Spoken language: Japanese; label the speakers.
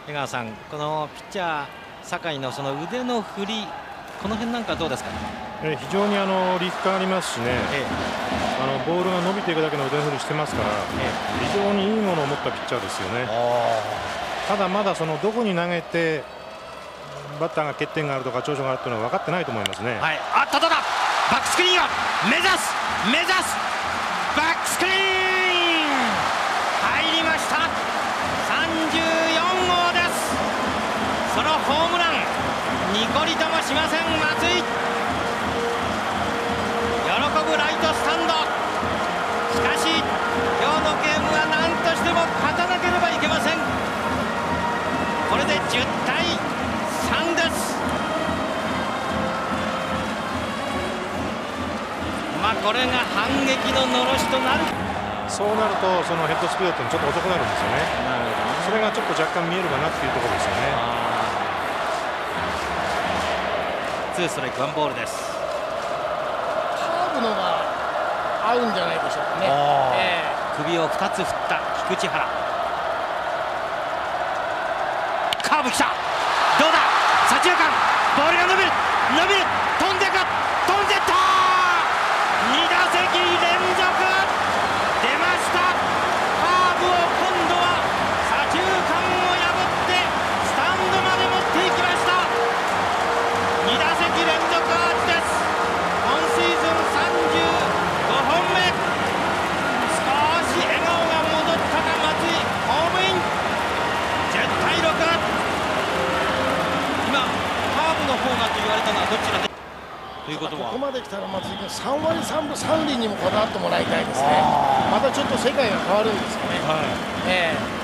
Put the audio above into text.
Speaker 1: 江川さん、このピッチャー酒井のその腕の振り、この辺なんかどうですか。
Speaker 2: 非常に力感ありますしね、ボールが伸びていくだけの腕の振りしてますから、非常にいいものを持ったピッチャーですよね。ただまだどこに投げてバッターが欠点があるとか長所があるというのは分かってないと思いますね。
Speaker 1: はい、あったどうだ、バックスクリーンを目指すバックスクリーン入りました。34号です。そのホームランニコリともしません松井。喜ぶライトスタンド。しかし今日のゲームは何としても勝たなければいけません。これで10対3です。これが反撃ののろしとなる。
Speaker 2: そうなるとそのヘッドスピードってちょっと遅くなるんですよね。それがちょっと若干見えるかなっていうところですよね。
Speaker 1: ツーストライクワンボールです。
Speaker 3: カーブのが合うんじゃないでしょうかね。
Speaker 1: 首を2つ振った菊池原。カーブきた、どうだ、左中間ボールが伸びる飛んでいった2打席連続出ました。カーブを今度は左中間を破ってスタンドまで持っていきました。2打席連続アーチです。今シーズン35本目。少し笑顔が戻ったか松井。ホームイン。10対6。今カーブの方がと言われたのはどちらでということは、
Speaker 3: ここまで来たら松井君3割3分3厘にもこだわってもらいたいですね。またちょっと世界が変わるんですかね。